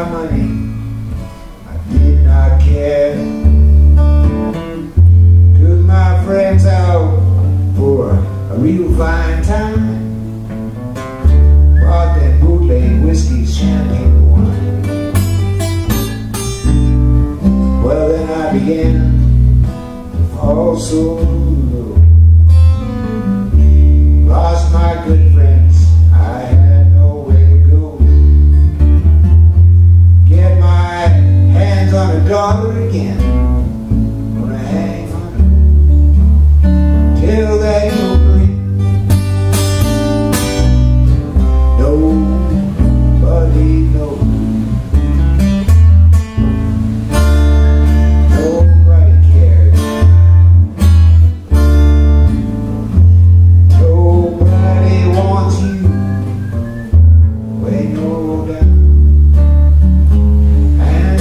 my money, I did not care. Took my friends out for a real fine time. Bought that bootleg whiskey, champagne wine. Well, then I began to fall so low. Lost my good friends, I had nowhere to go. Get my hands on a dollar again, gonna hang on it till they open it. Nobody knows. Nobody cares. Nobody wants you when you're down. And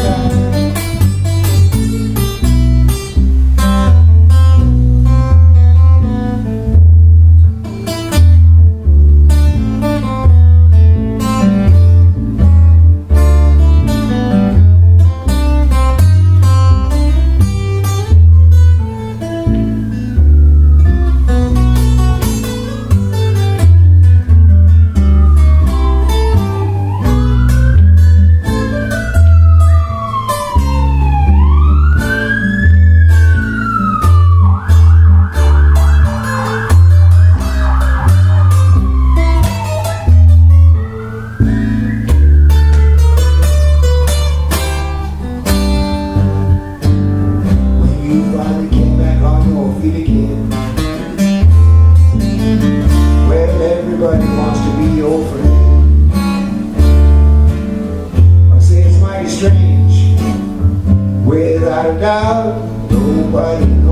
everybody wants to be your friend. I say it's mighty strange, without a doubt, nobody